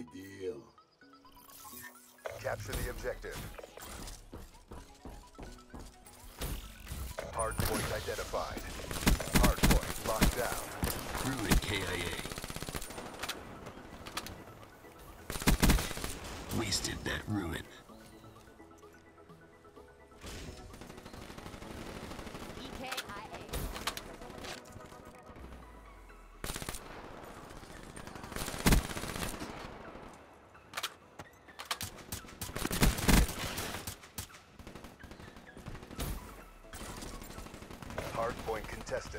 deal. Capture the objective. Hardpoint identified. Hardpoint locked down. Ruin KIA. Wasted that ruin. Hardpoint contested.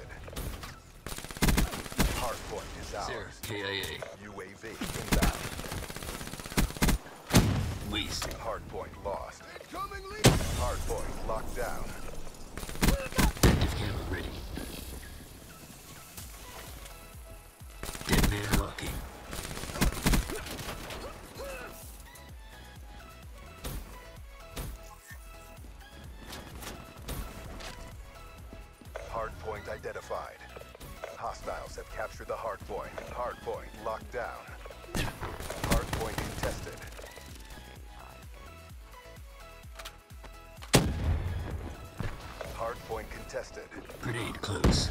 Hardpoint is ours. KIA. UAV inbound. Wasted. Hardpoint lost. Hardpoint locked down. Active camera ready. Dead man walking. Hardpoint identified. Hostiles have captured the hardpoint. Hardpoint locked down. Hardpoint contested. Hardpoint contested. Grenade close.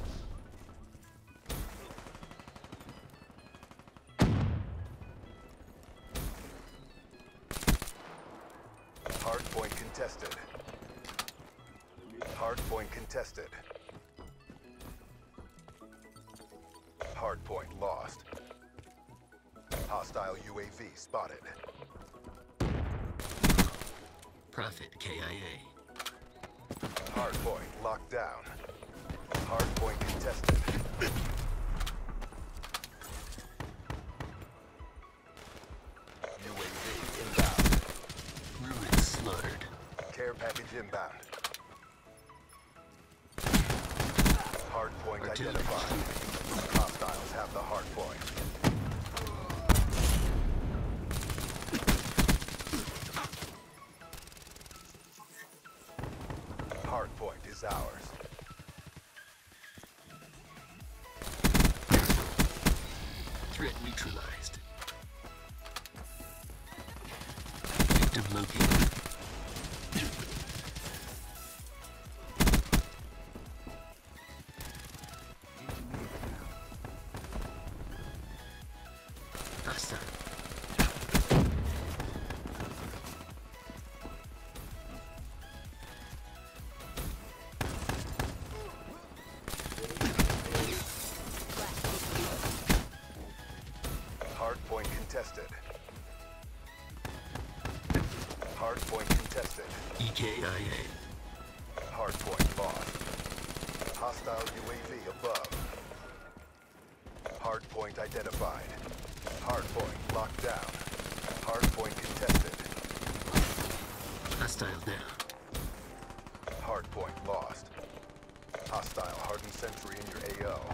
Hardpoint contested. Hardpoint contested. Hardpoint lost. Hostile UAV spotted. Profit KIA. Hardpoint locked down. Hardpoint contested. UAV inbound. Ruin slaughtered. Care package inbound. Hardpoint Artillery. identified. Hostiles have the hardpoint. Hardpoint is ours. Threat neutralized. Victim located. Hostile. Hardpoint contested. Hardpoint contested. EKIA. Hardpoint lost. Hostile UAV above. Hardpoint identified. Hardpoint locked down. Hardpoint contested. Hostile down. Hardpoint lost. Hostile hardened sentry in your AO.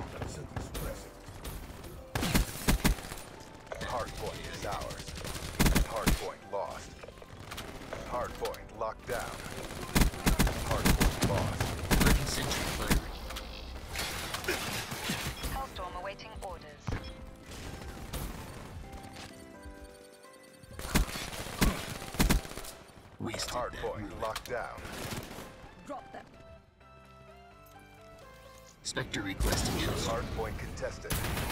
Hardpoint is ours. Hardpoint lost. Hardpoint locked down. Hardpoint lost. Hardened sentry firing. Hellstorm awaiting orders. Wasted that Hardpoint ruin. locked down. Drop them. Spectre requesting Hellstorm. Hardpoint contested.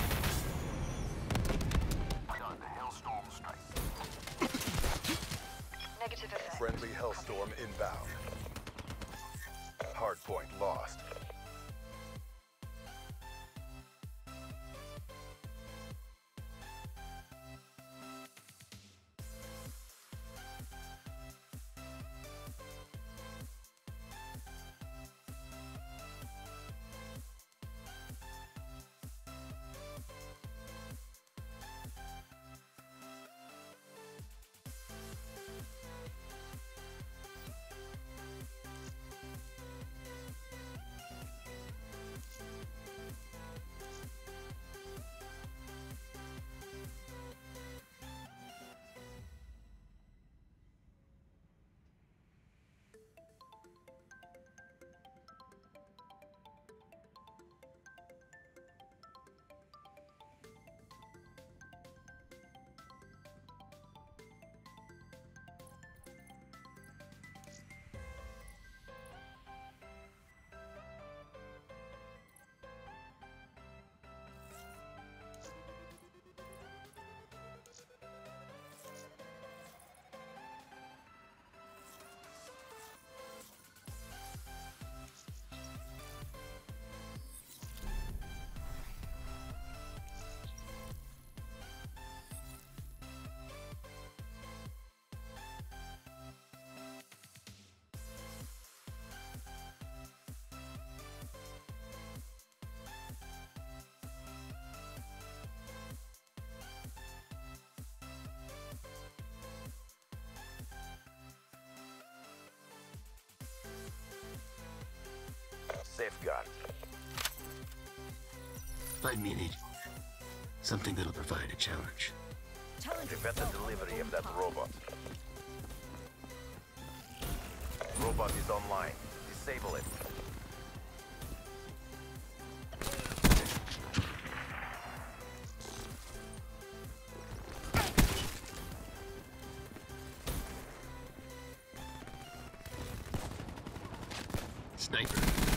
Negative effect. Friendly Hellstorm inbound. Hardpoint lost. safeguard. Find me an agent. Something that'll provide a challenge. Prevent the delivery of that robot. Robot is online. Disable it. Sniper.